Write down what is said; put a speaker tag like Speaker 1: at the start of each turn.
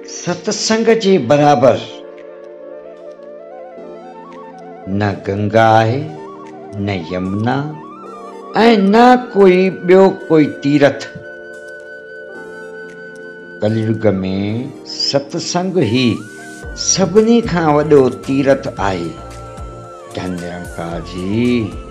Speaker 1: सत्संग जे बराबर न गंगा है, न यमुना ऐं न कोई ॿियो कोई तीरथ। कलयुग में सत्संग ही सभिनी खां वॾो तीरथ आहे। धन निरंकार जी।